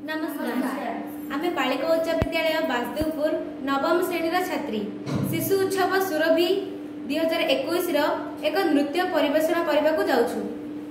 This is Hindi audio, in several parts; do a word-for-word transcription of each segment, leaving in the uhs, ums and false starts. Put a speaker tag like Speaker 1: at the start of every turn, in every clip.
Speaker 1: नमस्कार आमे बालिका उच्च विद्यालय बासदेवपुर नवम श्रेणी छात्री शिशु उत्सव सुरभि दुई हजार इक्कीस एक नृत्य परिवेषण करने को जाऊँ।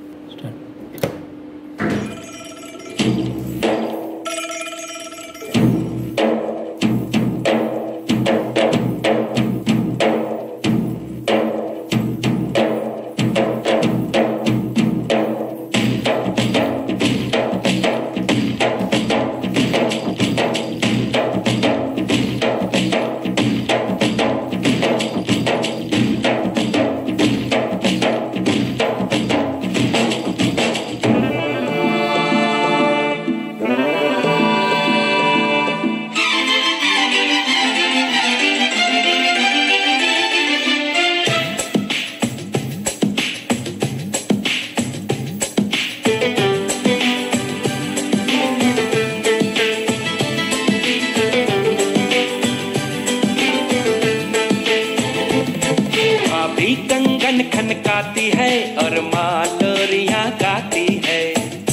Speaker 2: कंगन खनकाती है और माँ लोरियां गाती है।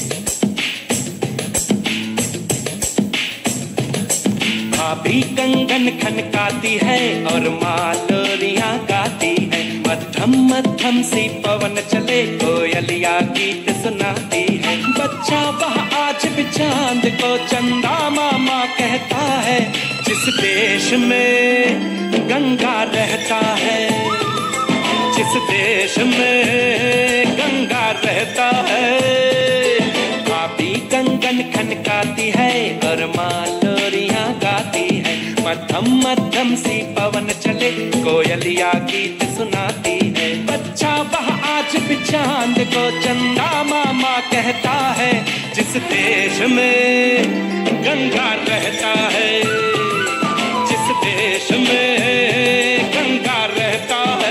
Speaker 2: भाभी कंगन खनकाती है और माँ लोरियां गाती है। मध्यम मध्यम सी पवन चले कोयलिया गीत सुनाती है। बच्चा वह आज भी चांद को चंदा मामा कहता है। जिस देश में गंगा रहता है, जिस देश में गंगा रहता है। भाभी कंगन खनकाती है और माँ लोरियां गाती है। मध्यम मध्यम सी पवन चले कोयलिया गीत सुनाती है। बच्चा वह आज भी चांद को चंदा मामा कहता है। जिस देश में गंगा रहता है, जिस देश में गंगा रहता है।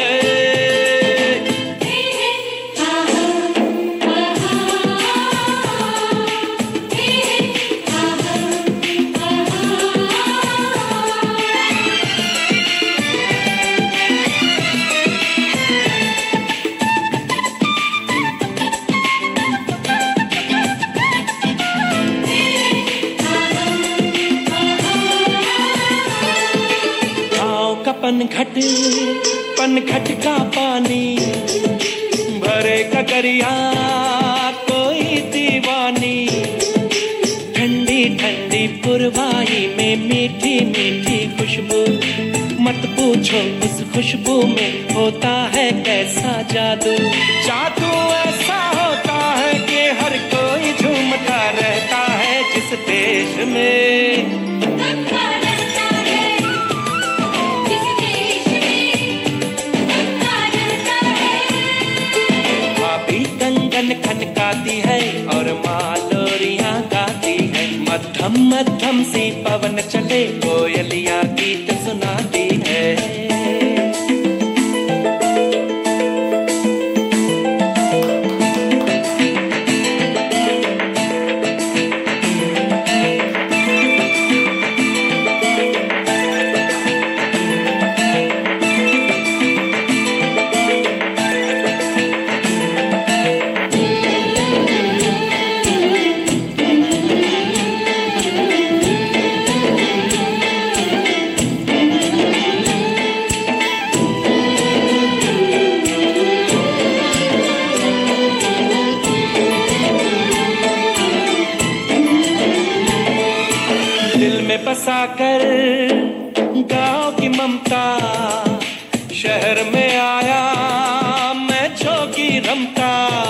Speaker 2: पनघट पनघट का पानी भरे ककरिया कोई दीवानी। ठंडी ठंडी पुरवाई में मीठी मीठी खुशबू। मत पूछो उस खुशबू में होता है कैसा जादू। जादू ऐसा होता है कि हर कोई झूमता रहता है। जिस देश में खनकाती है और माँ लोरियां गाती है। मध्यम मध्यम सी पवन चले कोयलिया गीत सुनाती है। दिल में बसा कर गाँव की ममता, शहर में आया मैं जोगी रमता।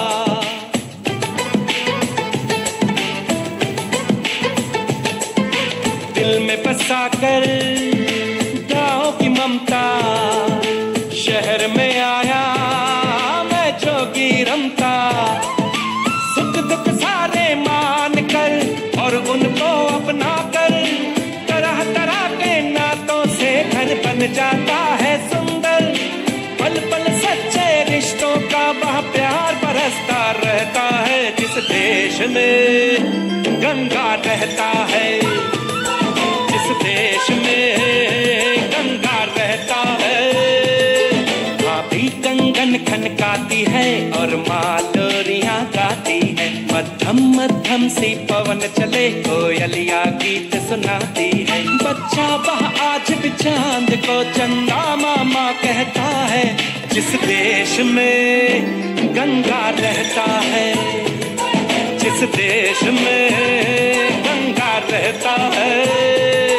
Speaker 2: दिल में बसा कर गाँव की ममता, शहर में आया मैं जोगी रमता। सुख दुख सारे मान कर और उनको अपना कर, तरह तरह के नातों से घर बन जाता है सुंदर। पल पल सच्चे रिश्तों का वह प्यार बरसता रहता है। जिस देश में गंगा रहता है, जिस देश में गंगा रहता है। भाभी कंगन खनकाती है और माँ लोरियां गाती है। मध्यम मध्यम सी पवन चले कोयलिया गीत सुनाती है। बच्चा वह आज भी चांद को चंदा मामा कहता है। जिस देश में गंगा रहता है, जिस देश में गंगा रहता है।